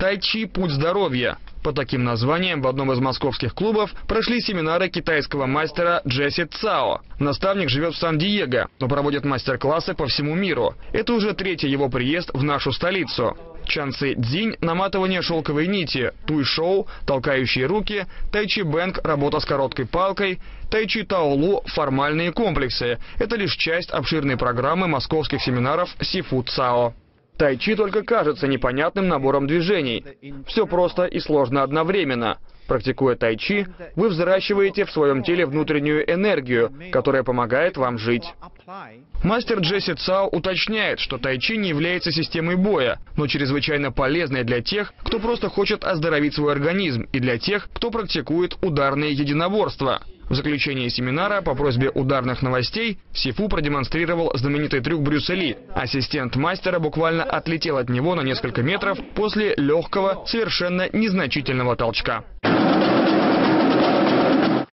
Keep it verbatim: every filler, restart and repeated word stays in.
Тайчи – путь здоровья. По таким названиям в одном из московских клубов прошли семинары китайского мастера Джесси Цао. Наставник живет в Сан-Диего, но проводит мастер-классы по всему миру. Это уже третий его приезд в нашу столицу. Чанцы Цзинь – наматывание шелковой нити, туй-шоу – толкающие руки, тайчи бэнг – работа с короткой палкой, тайчи таолу – формальные комплексы. Это лишь часть обширной программы московских семинаров Сифу Цао. Тайчи только кажется непонятным набором движений. Все просто и сложно одновременно. Практикуя тайчи, вы взращиваете в своем теле внутреннюю энергию, которая помогает вам жить. Мастер Джесси Цао уточняет, что тайчи не является системой боя, но чрезвычайно полезной для тех, кто просто хочет оздоровить свой организм, и для тех, кто практикует ударные единоборства. В заключении семинара по просьбе ударных новостей Сифу продемонстрировал знаменитый трюк Брюса Ли. Ассистент мастера буквально отлетел от него на несколько метров после легкого, совершенно незначительного толчка.